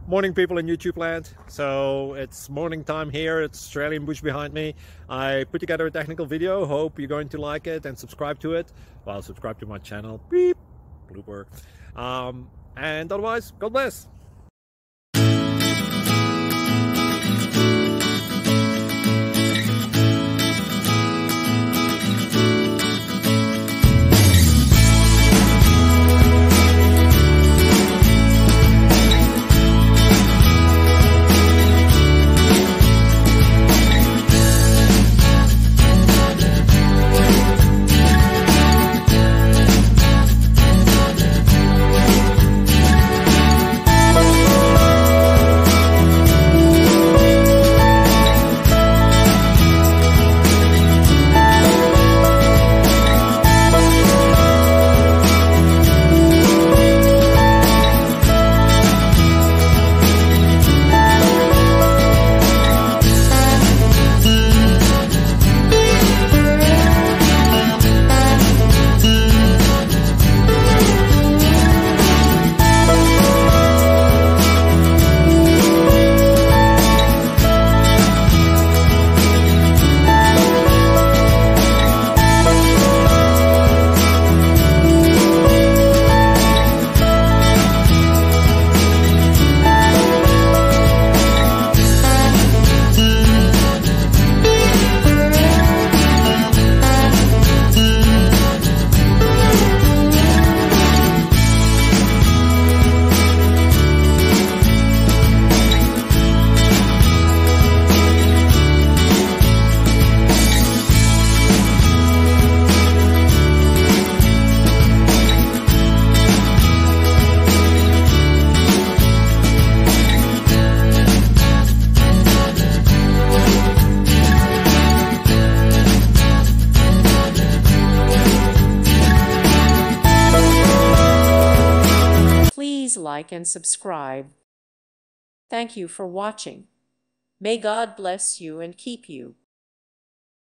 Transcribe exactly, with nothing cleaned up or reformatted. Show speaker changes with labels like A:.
A: Morning, people in YouTube land. So it's morning time here. It's Australian bush behind me. I put together a technical video. Hope you're going to like it and subscribe to it. Well, subscribe to my channel. Beep. Blooper. Um, and otherwise, God bless.
B: Please like and subscribe. Thank you for watching. May God bless you and keep you.